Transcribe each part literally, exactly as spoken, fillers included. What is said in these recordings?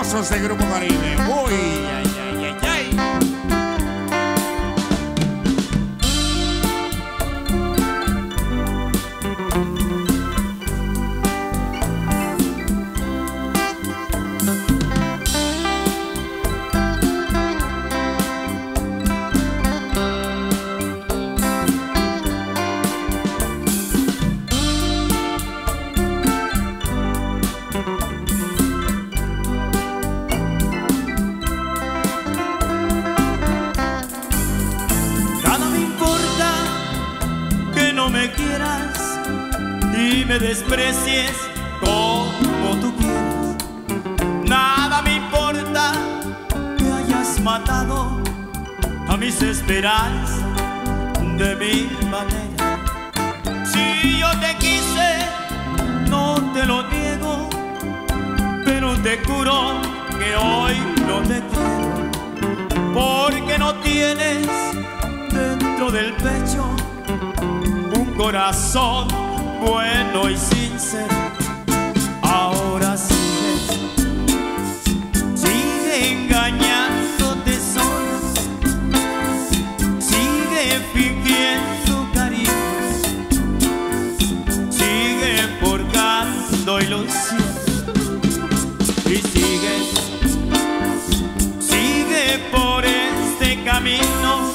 poderosos de Grupo Caribe. Uy, ay, ay, ay, ay. Me desprecies como tú quieras. Nada me importa que hayas matado a mis esperanzas de mil maneras. Si yo te quise, no te lo niego, pero te juro que hoy no te quiero, porque no tienes dentro del pecho un corazón bueno y sincero. Ahora sigue, sigue engañándote sola, sigue fingiendo cariño, sigue forjando ilusión y sigue, sigue por este camino.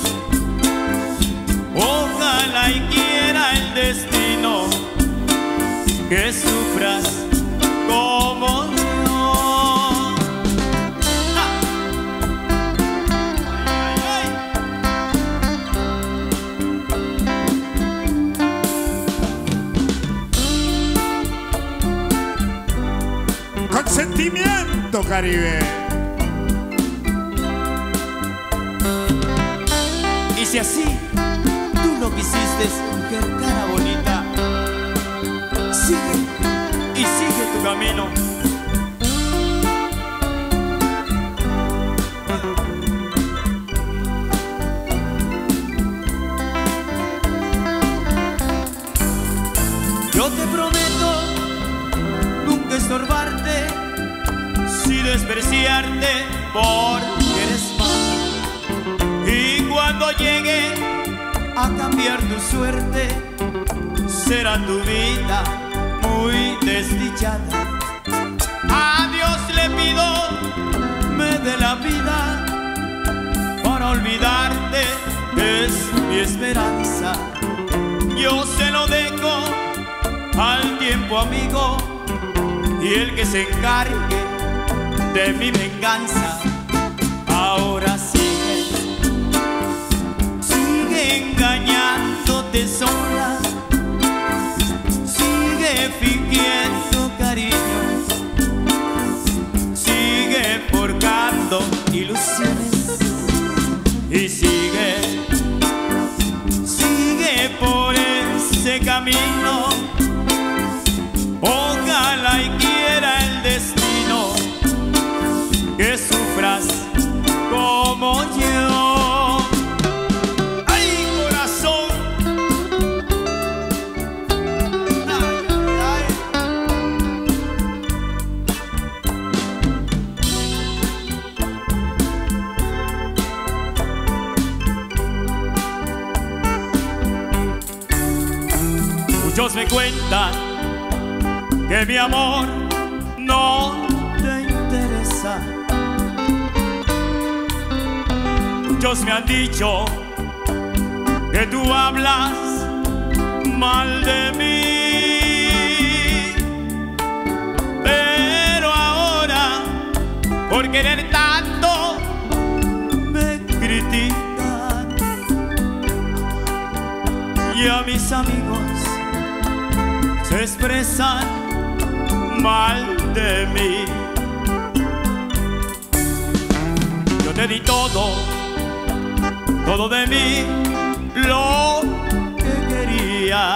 Ojalá y quiera el destino que sufras como yo. ¡Ah! ¡Ay, ay! Consentimiento Caribe. Y si así tú lo quisiste, mujer cara bonita, sigue y sigue tu camino. Yo te prometo nunca estorbarte, si despreciarte porque eres mala. Y cuando llegue a cambiar tu suerte, será tu vida muy desdichada. A Dios le pido me dé la vida para olvidarte, es mi esperanza. Yo se lo dejo al tiempo, amigo, y el que se encargue de mi venganza. Ahora sigue, sigue engañándote sola, sigue fingiendo cariño, sigue forjando ilusiones y sigue, sigue por ese camino. Ojalá y quiera el destino que sufras como yo. ¡Ay, corazón! Muchos me cuentan que mi amor no te interesa. Muchos me han dicho que tú hablas mal de mí, pero ahora por querer tanto me critican, y a mis amigos se expresan mal de mí. Yo te di todo, todo de mí, lo que quería.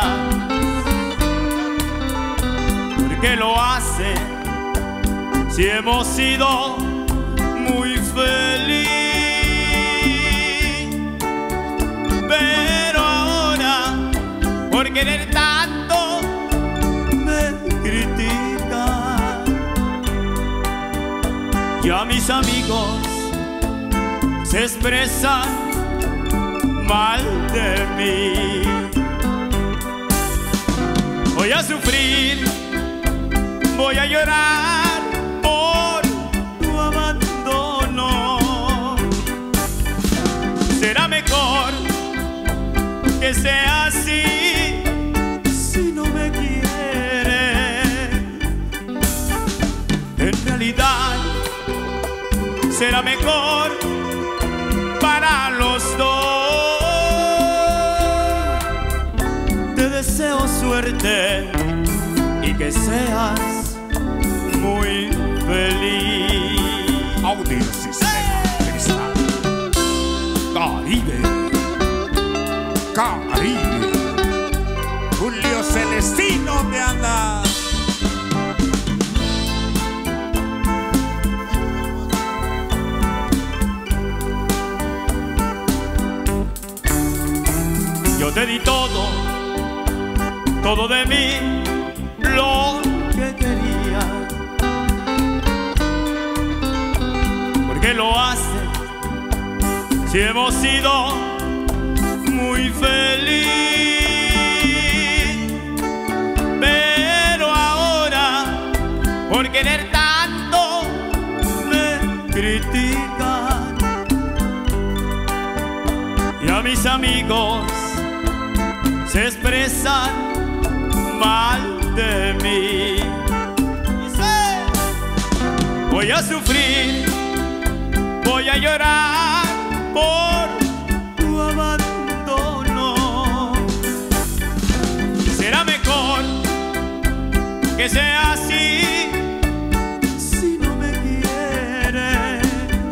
¿Por qué lo hace si hemos sido muy felices? Pero ahora, por querer tanto, me critica. Ya mis amigos se expresan mal de mí. Voy a sufrir, voy a llorar por tu abandono. Será mejor que sea así si no me quieres. En realidad será mejor para los dos. Te deseo suerte y que seas muy feliz. Audio Sistema Cristal. Caribe. Caribe. Julio Celestino me anda. Yo te di todo, todo de mí, lo que quería. ¿Por qué lo haces si hemos sido muy felices? Pero ahora, por querer tanto, me critican. Y a mis amigos se expresan mal de mí. Voy a sufrir, voy a llorar por tu abandono. Será mejor que sea así si no me quieres.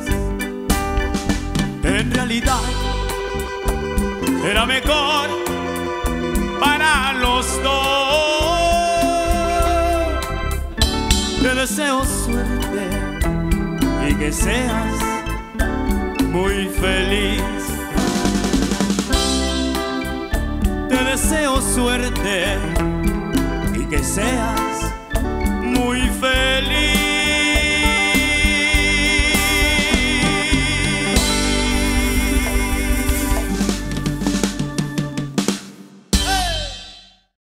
En realidad será mejor para los dos. Te deseo suerte y que seas muy feliz. Te deseo suerte y que seas